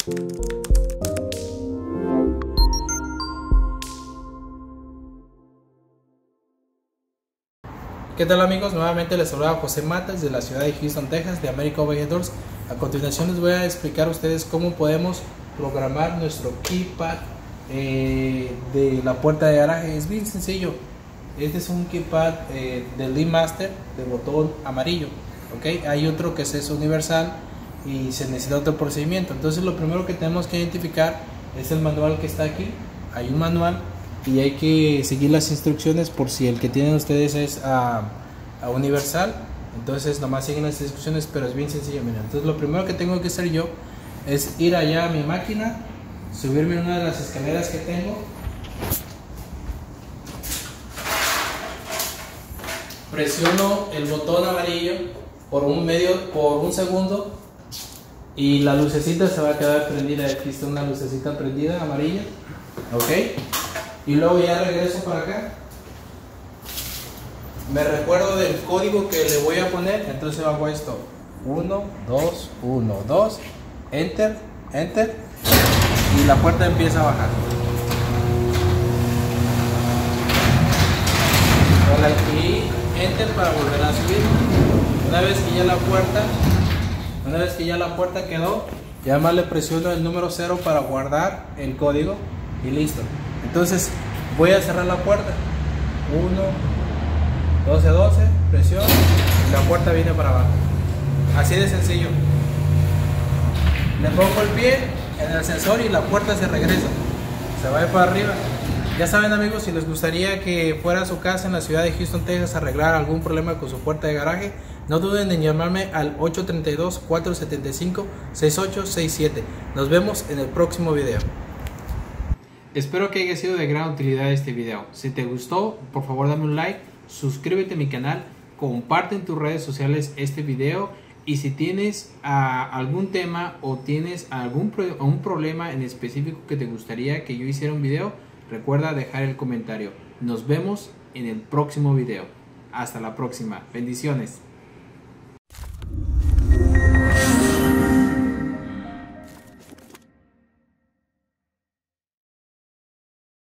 ¿Qué tal amigos? Nuevamente les saluda José Matas de la ciudad de Houston, Texas, de American Bay Doors. A continuación les voy a explicar a ustedes cómo podemos programar nuestro keypad de la puerta de garaje. Es bien sencillo. Este es un keypad de LeadMaster de botón amarillo. ¿Okay? Hay otro que es universal y se necesita otro procedimiento. Entonces lo primero que tenemos que identificar es el manual que está aquí. Hay un manual y hay que seguir las instrucciones por si el que tienen ustedes es a universal. Entonces nomás siguen las instrucciones, pero es bien sencillo. Miren, entonces lo primero que tengo que hacer yo es ir allá a mi máquina, subirme a una de las escaleras que tengo, presiono el botón amarillo por un segundo y la lucecita se va a quedar prendida. Aquí está una lucecita prendida amarilla, ok. Y luego ya regreso para acá, me recuerdo del código que le voy a poner, entonces hago esto: 1, 2, 1, 2, enter, enter, y la puerta empieza a bajar. Y enter para volver a subir. Una vez que ya la puerta quedó, ya más le presiono el número 0 para guardar el código y listo. Entonces voy a cerrar la puerta. 1, 12, 12, presión y la puerta viene para abajo. Así de sencillo. Le pongo el pie en el sensor y la puerta se regresa, se va para arriba. Ya saben amigos, si les gustaría que fuera a su casa en la ciudad de Houston, Texas, a arreglar algún problema con su puerta de garaje, no duden en llamarme al 832-475-6867. Nos vemos en el próximo video. Espero que haya sido de gran utilidad este video. Si te gustó, por favor dame un like, suscríbete a mi canal, comparte en tus redes sociales este video, y si tienes algún tema o tienes un problema en específico que te gustaría que yo hiciera un video, recuerda dejar el comentario. Nos vemos en el próximo video. Hasta la próxima. Bendiciones.